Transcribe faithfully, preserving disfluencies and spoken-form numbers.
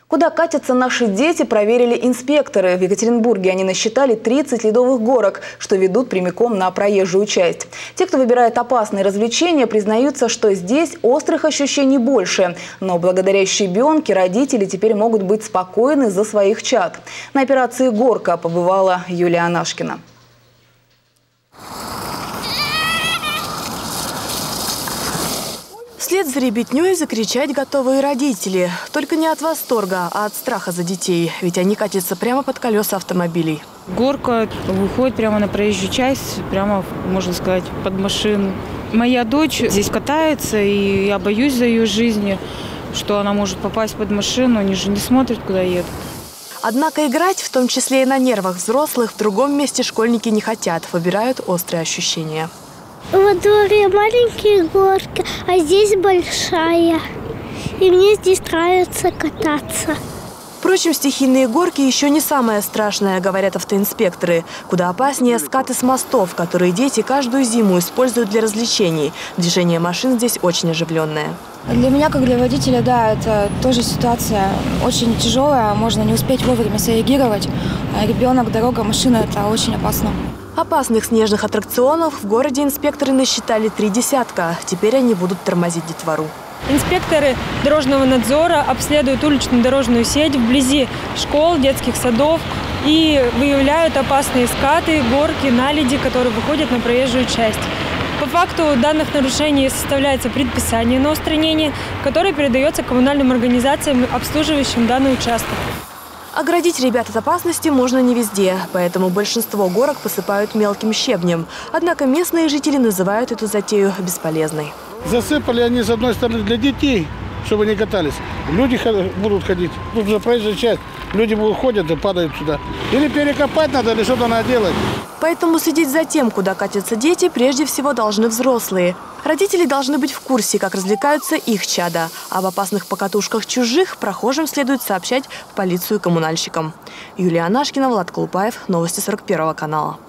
Куда катятся наши дети, проверили инспекторы. В Екатеринбурге они насчитали тридцать ледовых горок, что ведут прямиком на проезжую часть. Те, кто выбирает опасные развлечения, признаются, что здесь острых ощущений больше. Но благодаря щебенке родители теперь могут быть спокойны за своих чад. На операции «Горка» побывала Юлия Анашкина. Вслед за ребятней закричать готовые родители. Только не от восторга, а от страха за детей. Ведь они катятся прямо под колеса автомобилей. Горка выходит прямо на проезжую часть, прямо, можно сказать, под машину. Моя дочь здесь катается, и я боюсь за ее жизнь, что она может попасть под машину. Они же не смотрят, куда едут. Однако играть, в том числе и на нервах взрослых, в другом месте школьники не хотят. Выбирают острые ощущения. Во дворе маленькая горка, а здесь большая. И мне здесь нравится кататься. Впрочем, стихийные горки еще не самое страшное, говорят автоинспекторы. Куда опаснее скаты с мостов, которые дети каждую зиму используют для развлечений. Движение машин здесь очень оживленное. Для меня, как для водителя, да, это тоже ситуация очень тяжелая. Можно не успеть вовремя среагировать. А ребенок, дорога, машина – это очень опасно. Опасных снежных аттракционов в городе инспекторы насчитали три десятка. Теперь они будут тормозить детвору. Инспекторы дорожного надзора обследуют уличную дорожную сеть вблизи школ, детских садов и выявляют опасные скаты, горки, наледи, которые выходят на проезжую часть. По факту данных нарушений составляется предписание на устранение, которое передается коммунальным организациям, обслуживающим данный участок. Оградить ребят от опасности можно не везде, поэтому большинство горок посыпают мелким щебнем. Однако местные жители называют эту затею бесполезной. Засыпали они, с одной стороны, для детей, чтобы не катались. Люди будут ходить. Тут же проезжая часть. Люди ходят и падают сюда. Или перекопать надо, или что-то надо делать. Поэтому следить за тем, куда катятся дети, прежде всего должны взрослые. Родители должны быть в курсе, как развлекаются их чада. Об опасных покатушках чужих прохожим следует сообщать в полицию и коммунальщикам. Юлия Анашкина, Влад Колупаев. Новости сорок первого канала.